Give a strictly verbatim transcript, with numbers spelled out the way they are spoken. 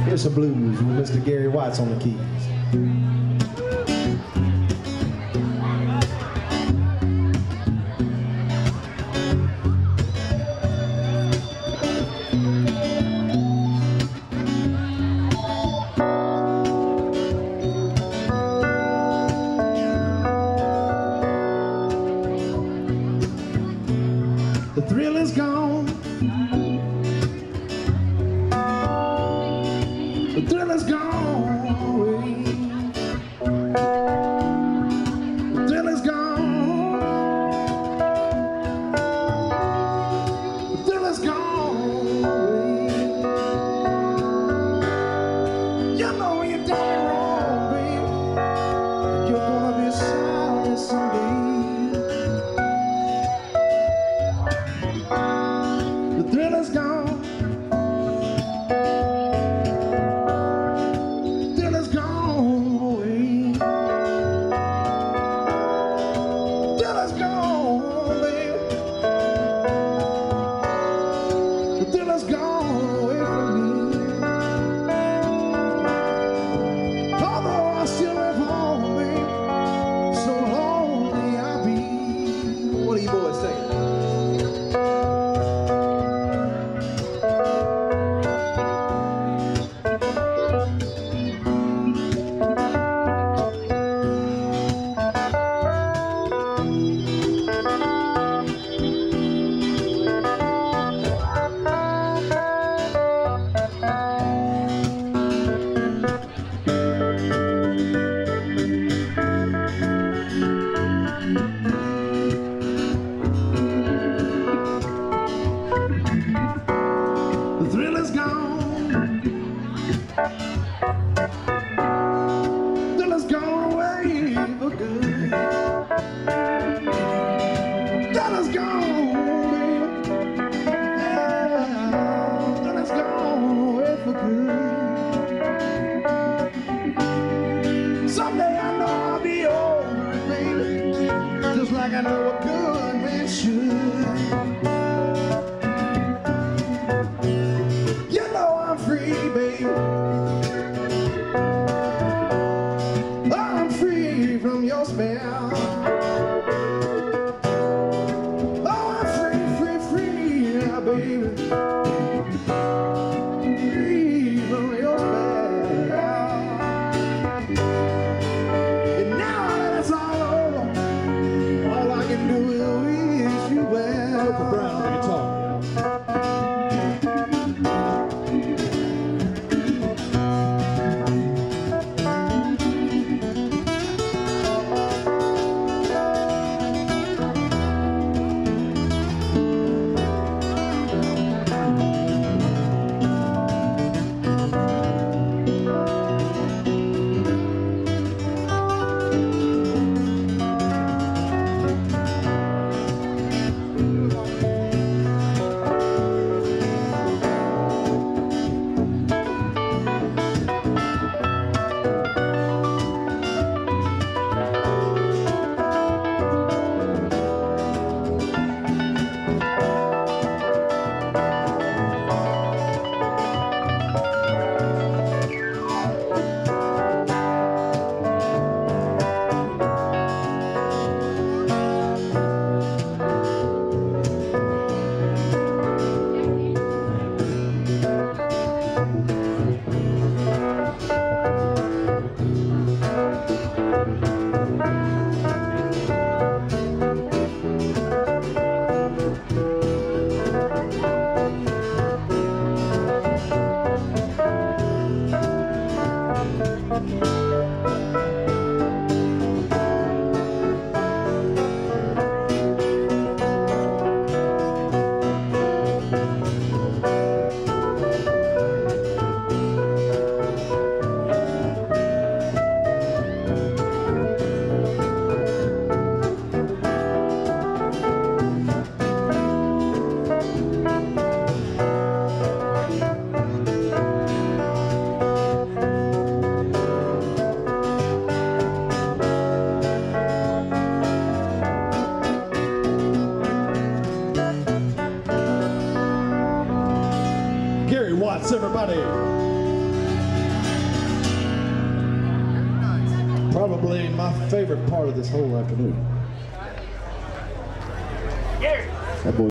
Here's some blues with Mister Gary Watts on the keys. The thrill is gone. The thrill is gone away. The thrill is gone. The thrill is gone away. You know when you done it wrong, baby, you're gonna be sorry someday. The thrill is gone. The thrill is gone away. The thrill is gone, baby. The thrill is gone away from me. Although I still live home, baby, so lonely I'll be. What are you boys saying? The thrill is gone. The thrill is gone away for good. The thrill is gone, baby. Yeah, the thrill is gone away for good. Someday I know I'll be over it, baby, just like I know a good man should. Free, baby. I'm free from your spell. Oh, I'm free, free, free, yeah, baby. Free from your spell. And now that it's all over, all I can do is wish you well. Uncle Brown on the guitar. Watts, everybody. Probably my favorite part of this whole afternoon. That boy